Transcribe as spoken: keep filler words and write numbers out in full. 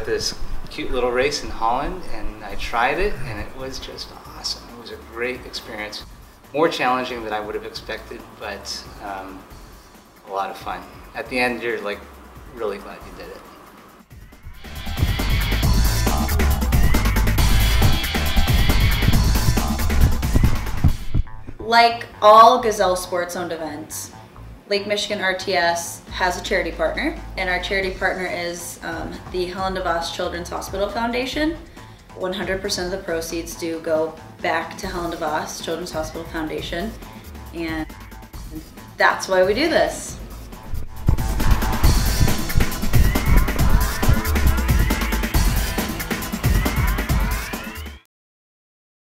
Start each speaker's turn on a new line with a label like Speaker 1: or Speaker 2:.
Speaker 1: at this cute little race in Holland, and I tried it, and it was just awesome. It was a great experience. More challenging than I would have expected, but um, a lot of fun. At the end, you're like really glad you did it.
Speaker 2: Like all Gazelle Sports-owned events, Lake Michigan R T S has a charity partner, and our charity partner is um, the Helen DeVos Children's Hospital Foundation. one hundred percent of the proceeds do go back to Helen DeVos Children's Hospital Foundation, and that's why we do this.